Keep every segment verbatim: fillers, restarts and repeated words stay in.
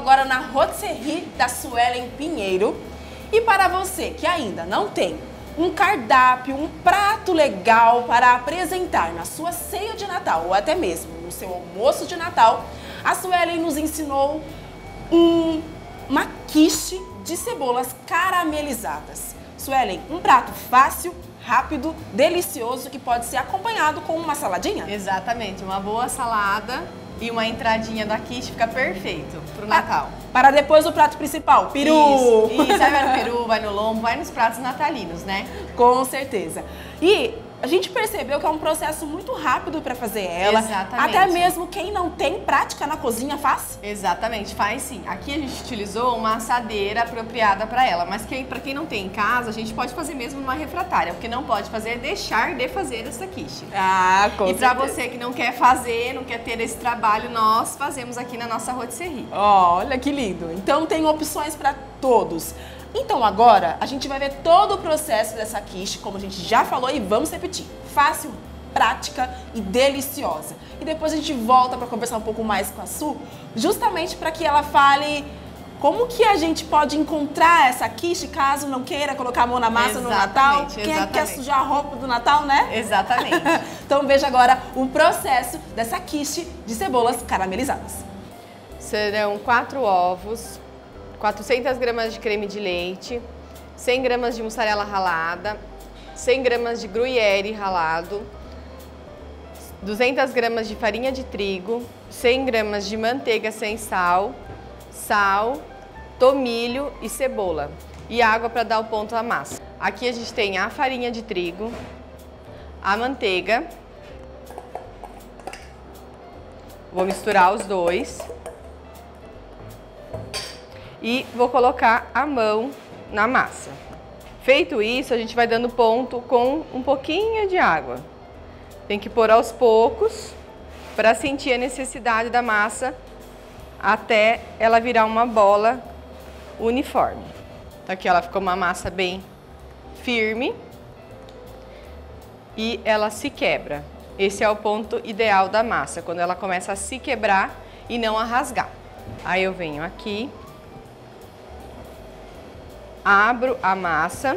agora na rotisserie da Suelen Pinheiro. E para você que ainda não tem um cardápio, um prato legal para apresentar na sua ceia de Natal ou até mesmo no seu almoço de Natal, a Suelen nos ensinou um, uma quiche de cebolas caramelizadas. Suelen, um prato fácil, rápido, delicioso, que pode ser acompanhado com uma saladinha? Exatamente, uma boa salada e uma entradinha da quiche fica perfeito pro Natal. Ah, para depois do prato principal, peru! Isso, isso, aí vai no peru, vai no lombo, vai nos pratos natalinos, né? Com certeza. E a gente percebeu que é um processo muito rápido para fazer ela. Exatamente. Até mesmo quem não tem prática na cozinha faz? Exatamente, faz sim. Aqui a gente utilizou uma assadeira apropriada para ela, mas quem, para quem não tem em casa, a gente pode fazer mesmo numa refratária. O que não pode fazer é deixar de fazer essa quiche. Ah, com E para certeza. você que não quer fazer, não quer ter esse trabalho, nós fazemos aqui na nossa rotisserie. Oh, olha que lindo. Então tem opções para todos. Então agora a gente vai ver todo o processo dessa quiche, como a gente já falou, e vamos repetir. Fácil, prática e deliciosa. E depois a gente volta para conversar um pouco mais com a Su, justamente para que ela fale como que a gente pode encontrar essa quiche caso não queira colocar a mão na massa Exatamente, no Natal. Quem é que quer exatamente. sujar a roupa do Natal, né? Exatamente. Então veja agora o processo dessa quiche de cebolas caramelizadas. Serão quatro ovos, quatrocentas gramas de creme de leite, cem gramas de mussarela ralada, cem gramas de gruyère ralado, duzentas gramas de farinha de trigo, cem gramas de manteiga sem sal, sal, tomilho e cebola e água para dar o ponto à massa. Aqui a gente tem a farinha de trigo, a manteiga, vou misturar os dois. E vou colocar a mão na massa. Feito isso, a gente vai dando ponto com um pouquinho de água. Tem que pôr aos poucos para sentir a necessidade da massa até ela virar uma bola uniforme. Então aqui ela ficou uma massa bem firme e ela se quebra. Esse é o ponto ideal da massa, quando ela começa a se quebrar e não a rasgar. Aí eu venho aqui, abro a massa.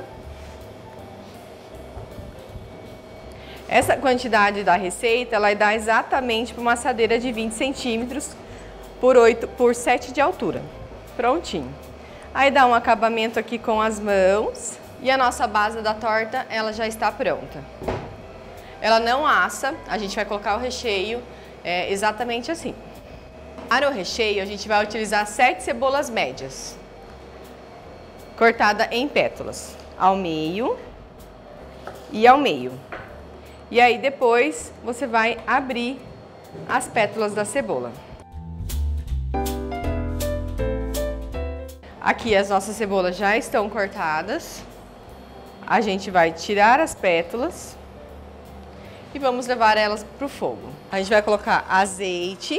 Essa quantidade da receita, ela dá exatamente para uma assadeira de vinte centímetros por oito por sete de altura. Prontinho. Aí dá um acabamento aqui com as mãos e a nossa base da torta, ela já está pronta. Ela não assa, a gente vai colocar o recheio é, exatamente assim. Para o recheio, a gente vai utilizar sete cebolas médias, cortada em pétalas, ao meio e ao meio. E aí depois você vai abrir as pétalas da cebola. Aqui as nossas cebolas já estão cortadas. A gente vai tirar as pétalas e vamos levar elas para o fogo. A gente vai colocar azeite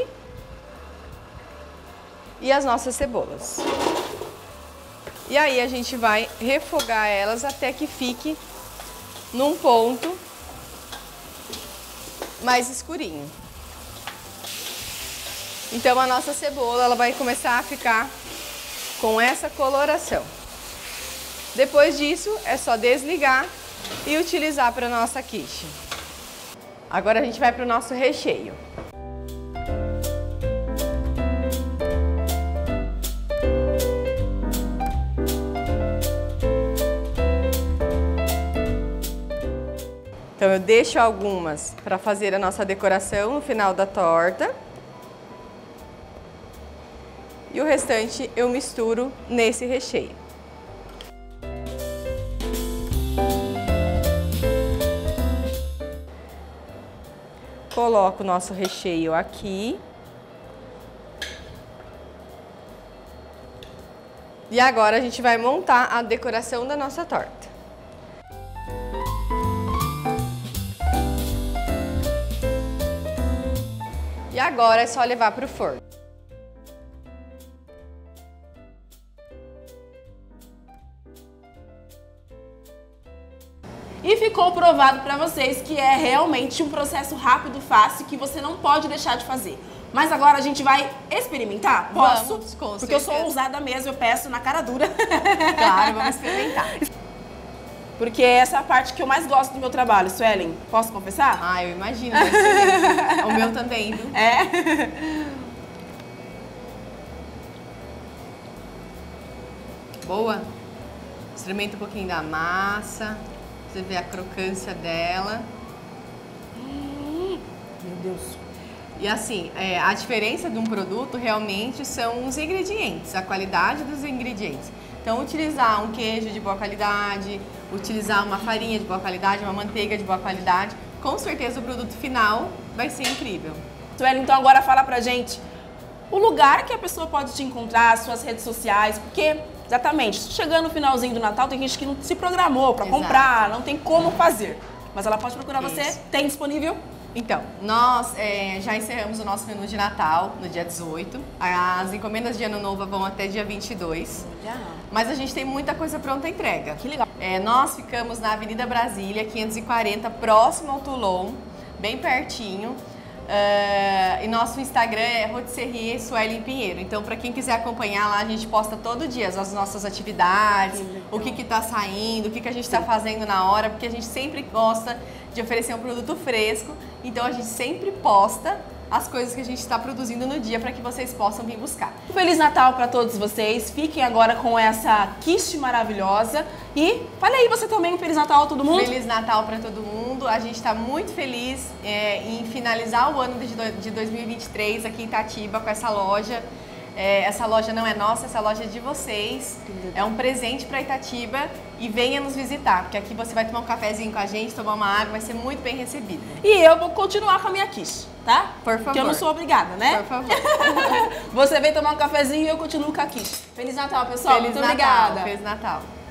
e as nossas cebolas. E aí a gente vai refogar elas até que fique num ponto mais escurinho. Então a nossa cebola, ela vai começar a ficar com essa coloração. Depois disso é só desligar e utilizar para nossa quiche. Agora a gente vai para o nosso recheio. Então eu deixo algumas para fazer a nossa decoração no final da torta. E o restante eu misturo nesse recheio. Coloco o nosso recheio aqui. E agora a gente vai montar a decoração da nossa torta. E agora é só levar para o forno. E ficou provado para vocês que é realmente um processo rápido, fácil, que você não pode deixar de fazer. Mas agora a gente vai experimentar? Posso? Vamos, com Porque certeza. eu sou ousada mesmo, eu peço na cara dura. Claro, vamos experimentar. Porque essa é a parte que eu mais gosto do meu trabalho, Suelen. Posso confessar? Ah, eu imagino, deve ser mesmo. O meu também, viu? É. Boa? Experimenta um pouquinho da massa, você vê a crocância dela. Hum, meu Deus. E assim, é, a diferença de um produto realmente são os ingredientes, a qualidade dos ingredientes. Então, utilizar um queijo de boa qualidade, utilizar uma farinha de boa qualidade, uma manteiga de boa qualidade, com certeza o produto final vai ser incrível. Suelen, então agora fala pra gente o lugar que a pessoa pode te encontrar, as suas redes sociais, porque, exatamente, chegando no finalzinho do Natal, tem gente que não se programou pra Exato. comprar, não tem como fazer. Mas ela pode procurar você, Isso. tem disponível? Então, nós é, já encerramos o nosso menu de Natal no dia dezoito. As encomendas de Ano Novo vão até dia vinte e dois. Mas a gente tem muita coisa pronta à entrega. Que legal. É, nós ficamos na Avenida Brasília, quinhentos e quarenta, próximo ao Toulon, bem pertinho. Uh, e nosso Instagram é Rotisserie Suelen Pinheiro. Então, para quem quiser acompanhar lá, a gente posta todo dia as nossas atividades, o que que tá saindo, o que que a gente está fazendo na hora, porque a gente sempre gosta de oferecer um produto fresco. Então, a gente sempre posta as coisas que a gente está produzindo no dia para que vocês possam vir buscar. Feliz Natal para todos vocês. Fiquem agora com essa quiche maravilhosa. E fale aí você também um Feliz Natal a todo mundo. Feliz Natal para todo mundo. A gente está muito feliz é, em finalizar o ano de dois mil e vinte e três aqui em Itatiba com essa loja. É, essa loja não é nossa, essa loja é de vocês. É um presente para Itatiba e venha nos visitar, porque aqui você vai tomar um cafezinho com a gente, tomar uma água, vai ser muito bem recebido. E eu vou continuar com a minha quiche, tá? Por favor. Porque eu não sou obrigada, né? Por favor. Você vem tomar um cafezinho e eu continuo com a quiche. Feliz Natal, pessoal. Feliz Muito Natal. obrigada. Feliz Natal.